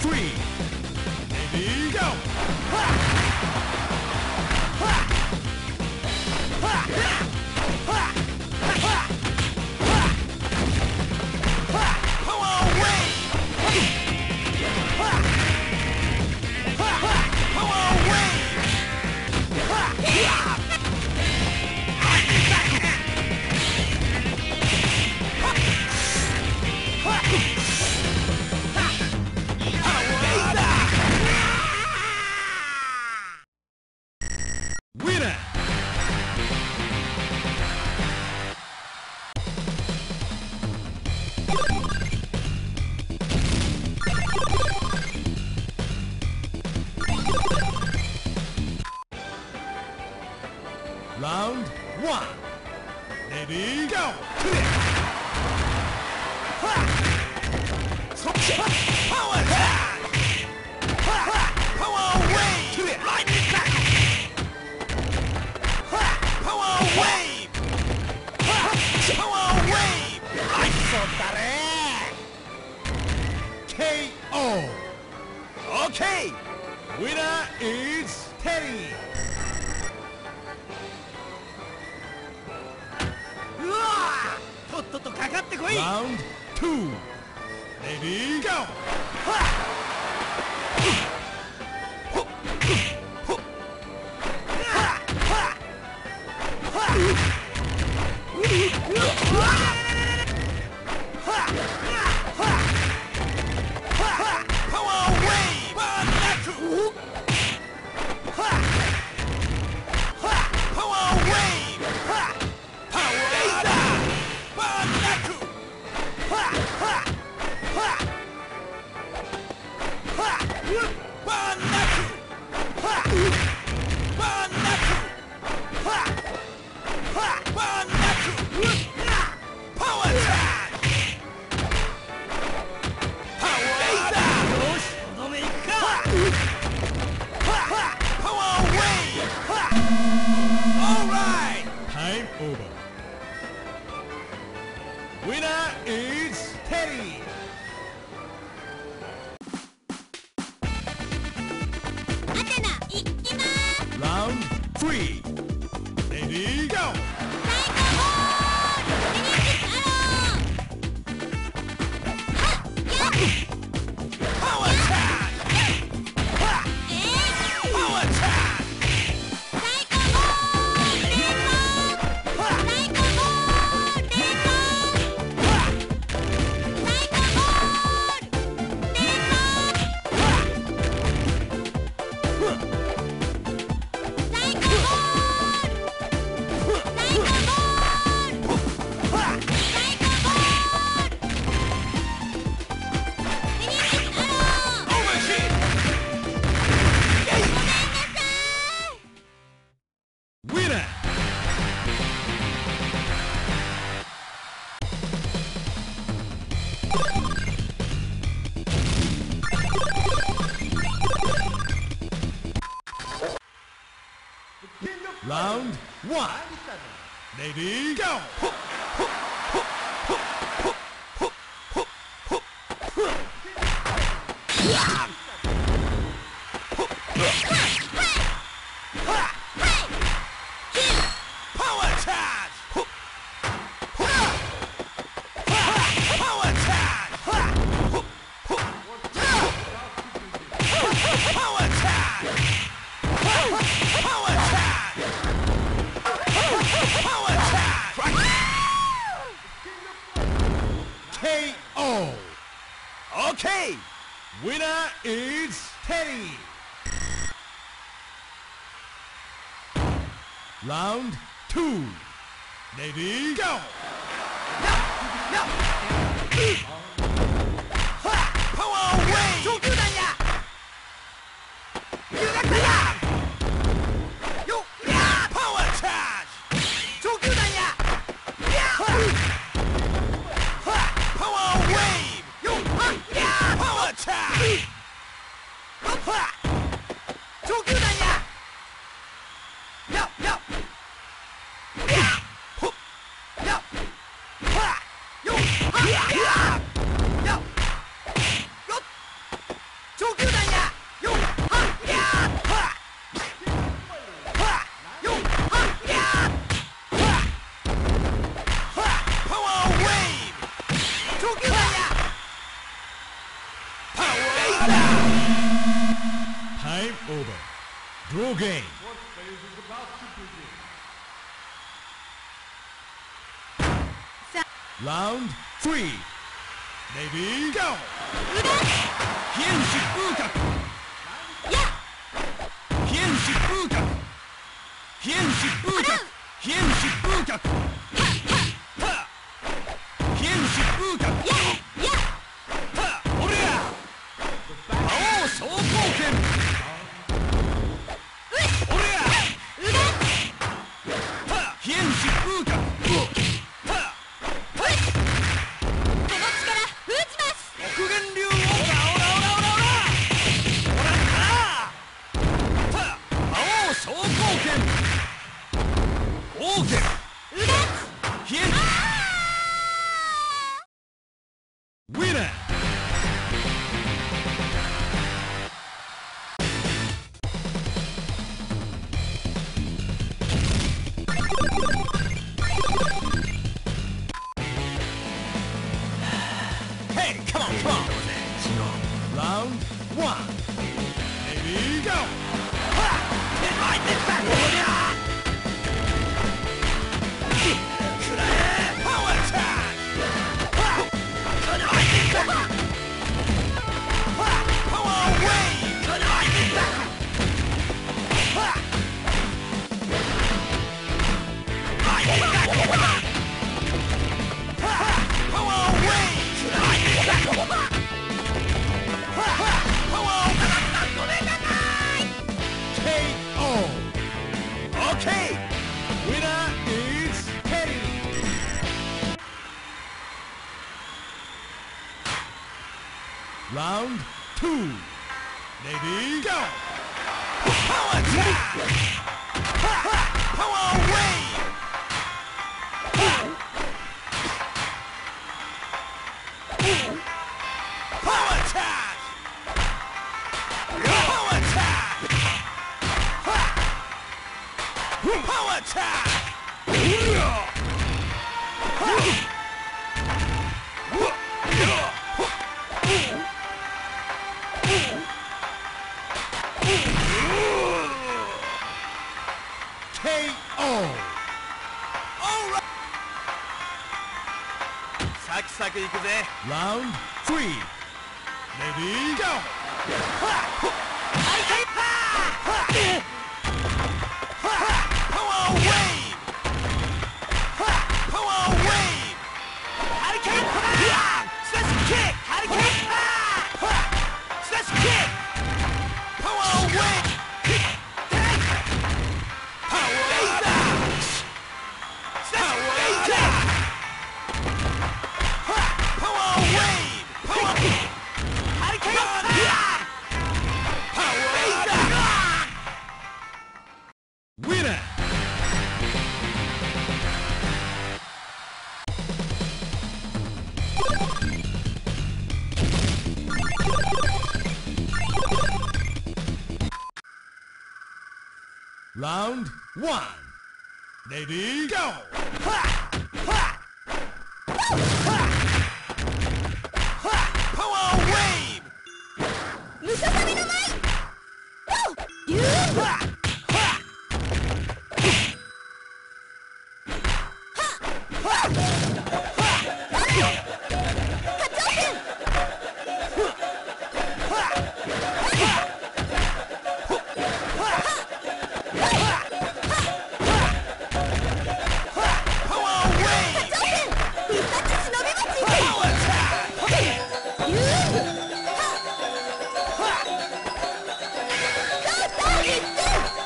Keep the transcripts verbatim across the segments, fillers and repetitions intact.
three, ready, go! Winner! Round one. Ready, go! Power attack! Power wave! Lightning back! Power wave! Power wave! K O. Okay. Winner is Teddy. Round two. Ready, go! Over. Winner is Teddy. Round three. Ready, go! Power attack! Power attack! Round one. Ready, go! Power charge! Power charge! Power charge! Power charge! Power charge! K O. Okay. Winner is Teddy. Round two. Ready, go! No! Power wave! Power charge! Power wave! Power charge! 長球団やよっはっやーはっはっよっはっやーはっはっパワーウェイブ長球団やパワーだ Time over. Draw game. Round three. Ready, go! 飛燕疾風脚飛燕疾風脚飛燕疾風脚飛燕疾風脚飛燕疾風脚おりゃ魔王昇降拳おりゃ飛燕疾風脚極限流オーラオラオラオラオラオラった魔王昇降拳王拳飛燕 Winner! Hey, come on, come on! Round one. Ready, go! Ha! Hit my mid back! Power attack! Ha! Kunai mid back! Ha! Power wave! Kunai mid back! Ha! I mid back! Ha! Power wave! Kunai mid back! K O. Okay. Winner is Teddy. Round two. Ready, go. Power attack. Ha, ha. Power wave. Power attack. Power attack! Ha! Power attack! K O! Alright! サクサクいくぜ Round three. Ready, go! Ha! Power wave! Power wave! Hurricane! Slash kick! Hurricane! Slash kick! Power wave! Power laser! Slash laser! Power wave! Power hurricane! Power laser! Winner! Round one. Ready, go! Ha! Ha! Ha! Ha! Power wave! ムササビの舞竜 Ha! Ha! Power wave! 必殺忍び鉢 Power attack! 竜 Ha! ドクターヒット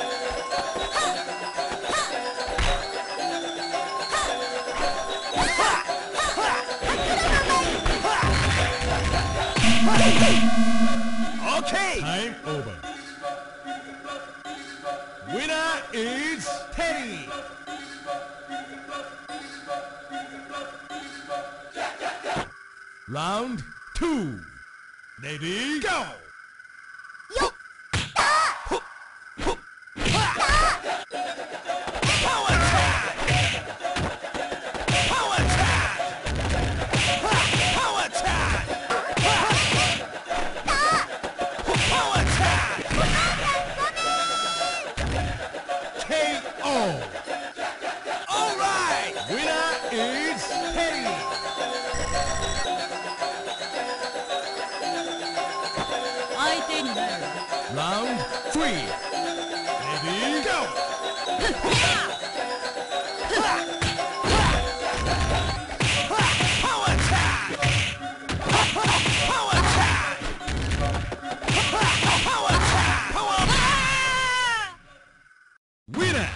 Okay! Time over. Winner is Teddy. Round two. Ready, go! 相手になる。 Round three. Ready, go! Power attack! Power attack! Power attack! Power Winner!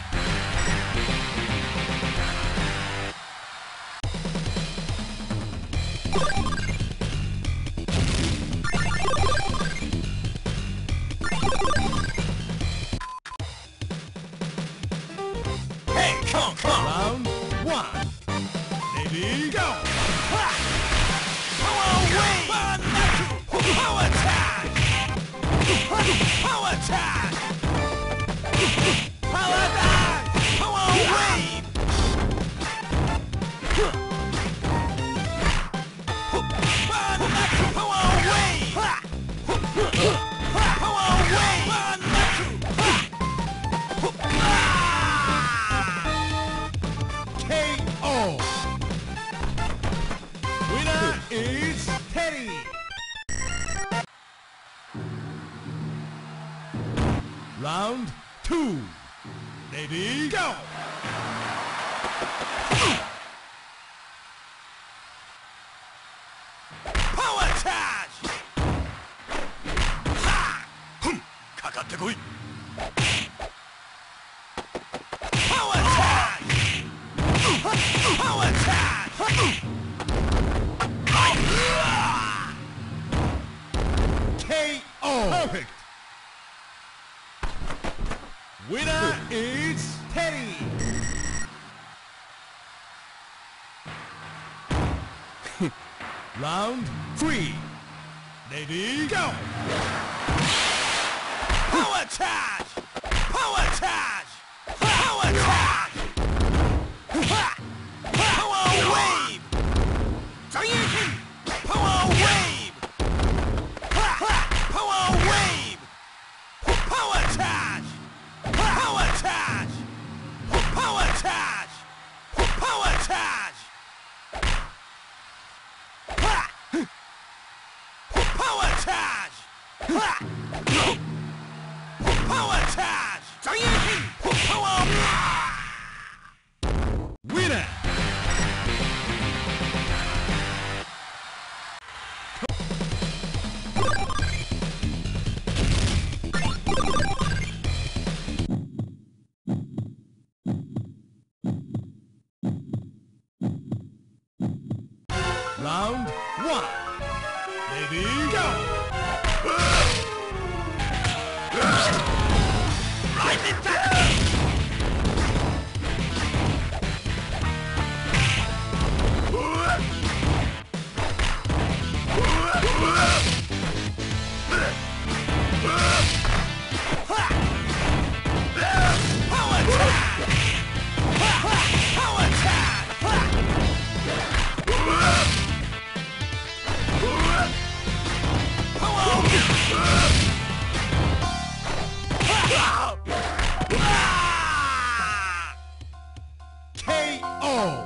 Hey, come on, come on! Round one. Ready, go! Power wave! Power attack! Power attack! Power attack! Power wave! Power wave! Power wave! K O. Winner is Teddy. Round two. Ready, go! Power charge! Ha! Hum! かかってこい Power charge! Power charge! K O. Perfect. Winner is Teddy. Round three. Ready, go! Power charge! Power charge! Power charge! Power wave! Power wave! Power wave! Power charge! Power charge! Power charge! Power charge! Power charge! Power charge! Power... Winner! Round one. Ready, go! Right attack! Power attack! Power K O.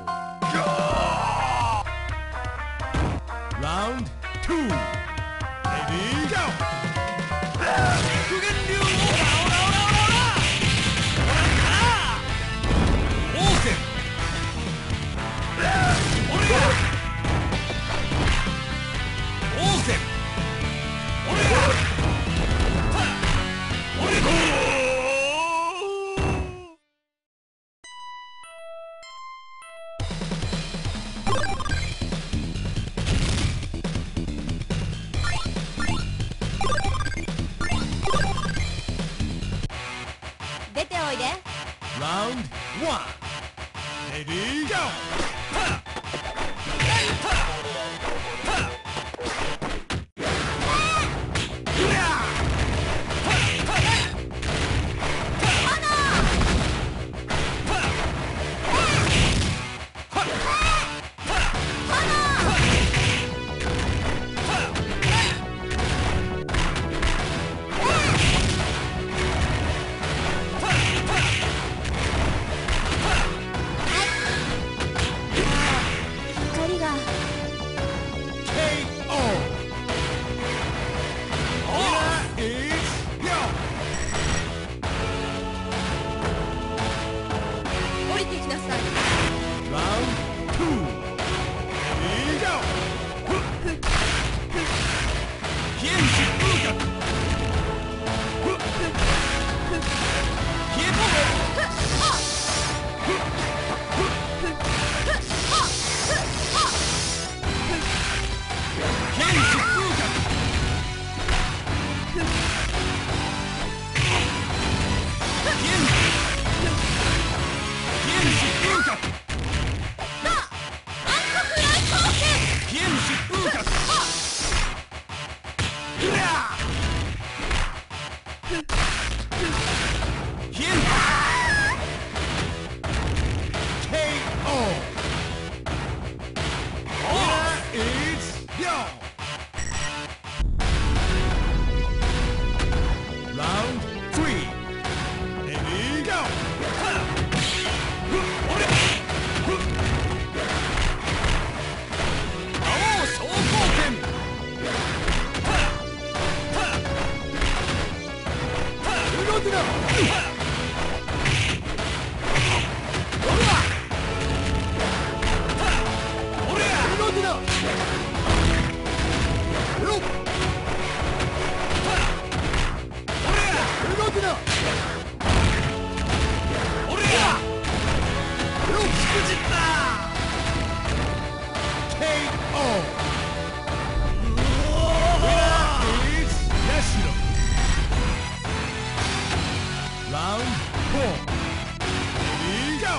Round two. Ready, go! Round one. Ready, go! 手だ。俺や二の手だ。よっ。俺や二の手だ。俺やよっ。しくじった。ケーオー。Round four. Ready, go!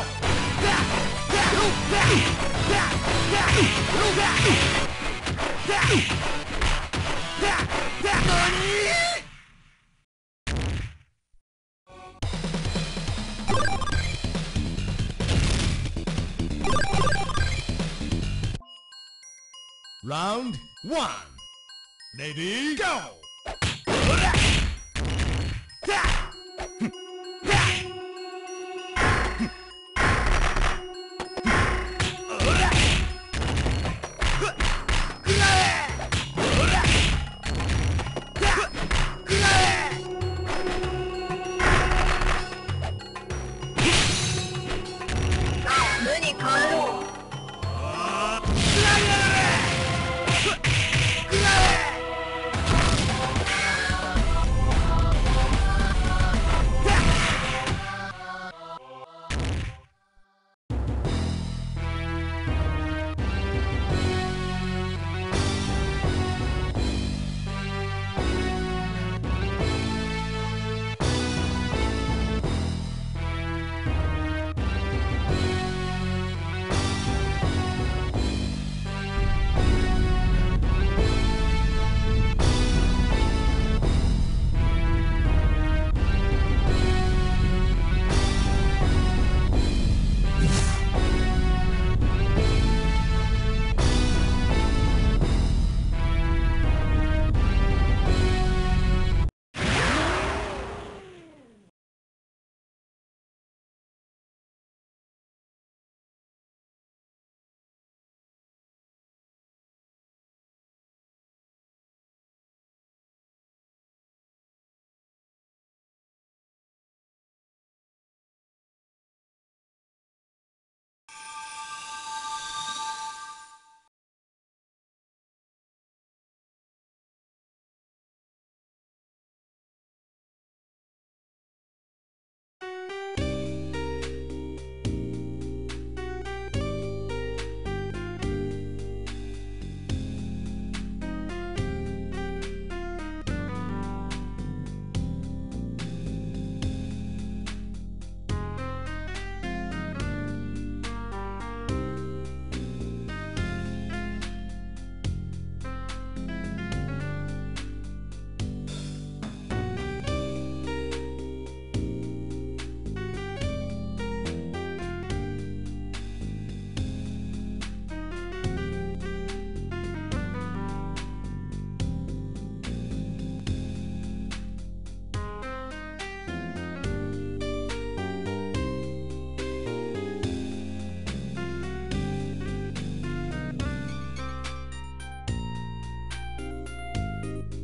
Round one. Ready, go!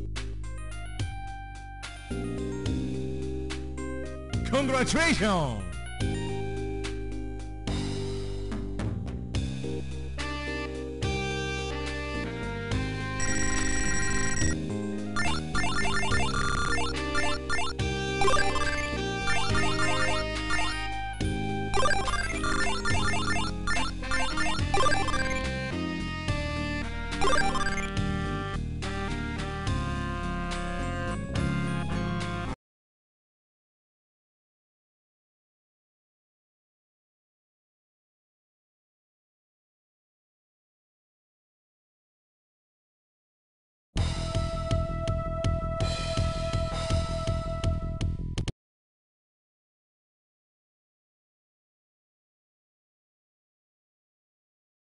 Congratulations!